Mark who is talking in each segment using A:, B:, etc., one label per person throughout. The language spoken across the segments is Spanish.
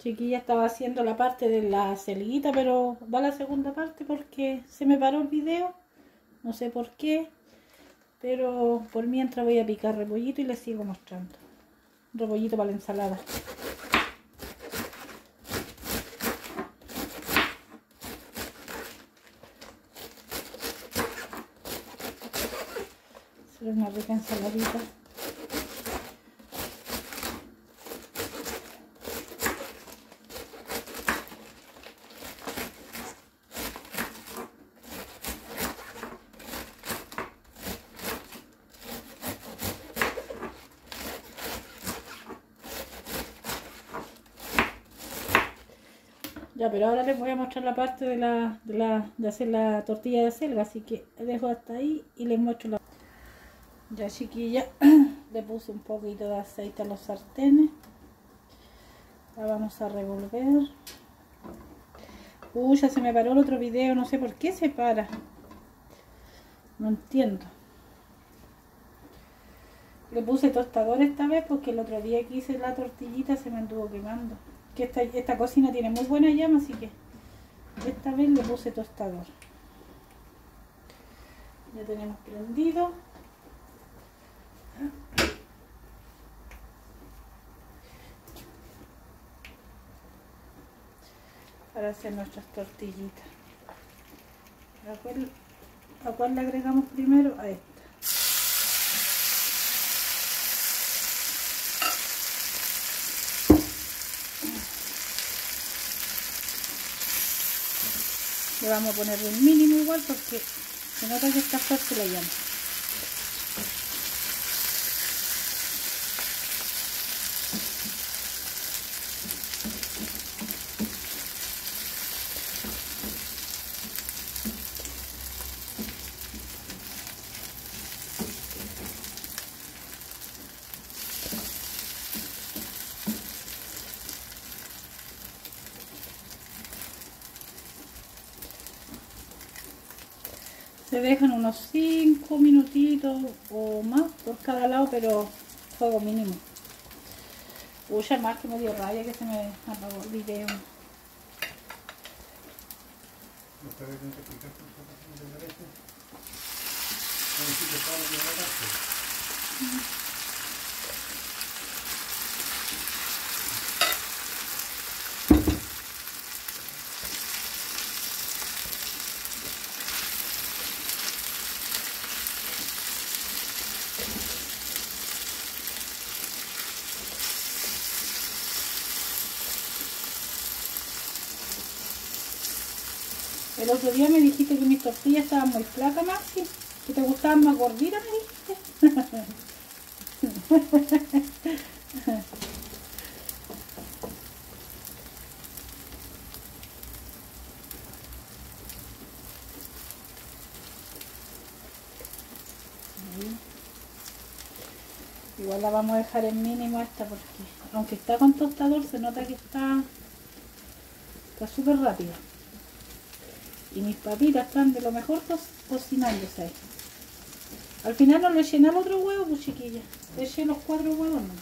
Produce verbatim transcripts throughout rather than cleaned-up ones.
A: Chiquilla, estaba haciendo la parte de la acelguita, pero va la segunda parte porque se me paró el video. No sé por qué. Pero por mientras voy a picar repollito y les sigo mostrando. Repollito para la ensalada. Será una rica ensaladita. Ya, pero ahora les voy a mostrar la parte de la, de la de hacer la tortilla de acelga, así que dejo hasta ahí y les muestro la. Ya, chiquilla, le puse un poquito de aceite a los sartenes. La vamos a revolver. Uy, ya se me paró el otro video, no sé por qué se para. No entiendo. Le puse tostador esta vez porque el otro día que hice la tortillita se me anduvo quemando. Que esta, esta cocina tiene muy buena llama, así que esta vez le puse tostador. Ya tenemos prendido. Para hacer nuestras tortillitas. ¿A cuál, a cuál le agregamos primero? A esta. Le vamos a poner un mínimo igual porque se nota que está fuerte la llama. Se dejan unos cinco minutitos o más por cada lado, pero fuego mínimo. Uy, más que me dio rabia que se me apagó el video. El otro día me dijiste que mis tortillas estaban muy flacas, Maxi, que te gustaban más gorditas, me dijiste. Igual la vamos a dejar en mínimo esta porque aunque está con tostador se nota que está está súper rápida. Y mis papitas están de lo mejor co cocinándose ahí. Al final no le eché al otro huevo, pues chiquilla. Le eché los cuatro huevos, ¿no?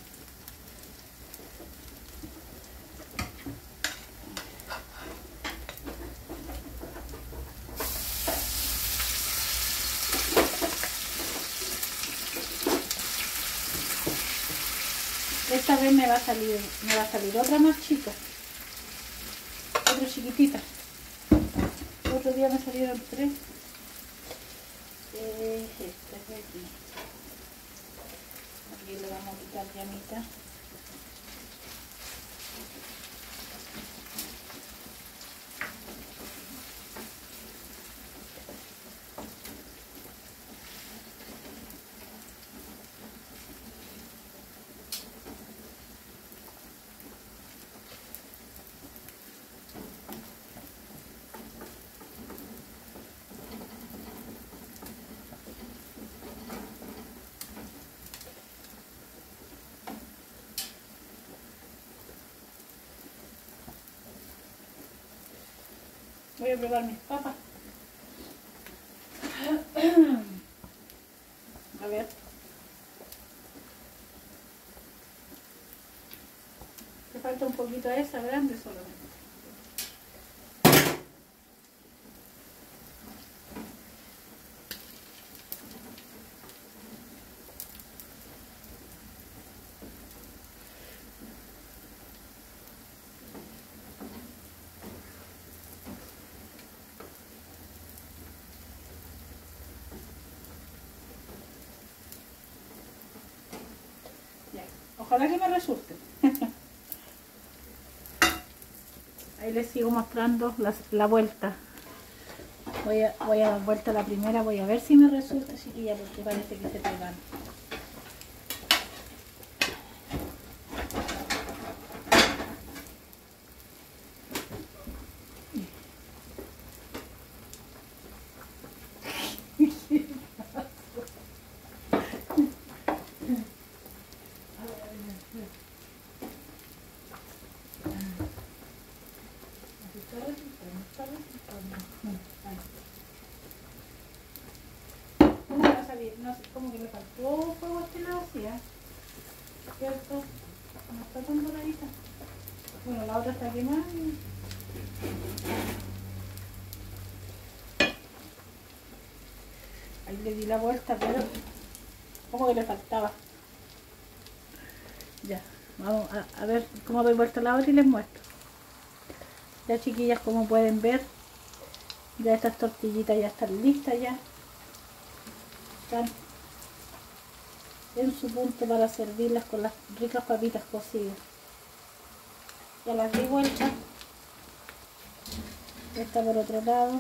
A: Esta vez me va a salir, me va a salir otra más chica. Otra chiquitita. El otro día me salieron tres. Eh, esta es de aquí. Aquí le vamos a quitar llamita. Voy a probar mis papas. A ver. falta un poquito a esa grande solamente. Ojalá que me resulte. Ahí les sigo mostrando la, la vuelta. Voy a, voy a dar vuelta a la primera, voy a ver si me resulta, chiquilla, porque parece que se pegan. No sé, como que le faltó fuego a este lado, sí, ¿eh? ¿Cierto? No está tan doradita. Bueno, la otra está quemada. Y... ahí le di la vuelta, pero como que le faltaba. Ya, vamos a, a ver cómo doy vuelta la otra y les muestro. Ya, chiquillas, como pueden ver, ya estas tortillitas ya están listas ya. Están en su punto para servirlas con las ricas papitas cocidas. Ya las di vuelta. Esta por otro lado.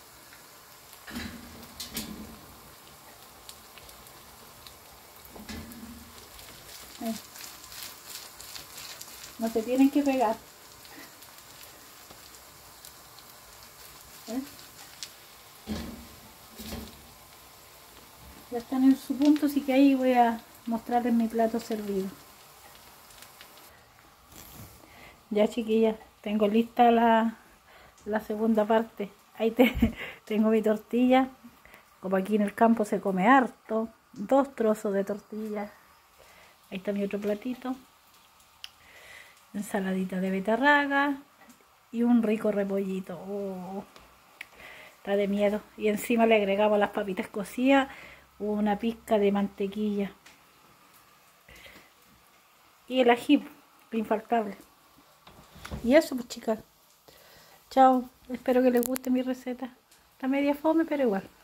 A: Eh. No se tienen que pegar. ¿Eh? Ya están en su punto, así que ahí voy a mostrarles mi plato servido. Ya, chiquillas, tengo lista la, la segunda parte. Ahí te, tengo mi tortilla. Como aquí en el campo se come harto, dos trozos de tortilla. Ahí está mi otro platito. Ensaladita de betarraga y un rico repollito. Oh, está de miedo. Y encima le agregamos las papitas cocidas, una pizca de mantequilla y el ají, infaltable. Y eso, pues, chicas. Chao. Espero que les guste mi receta. Está media fome, pero igual.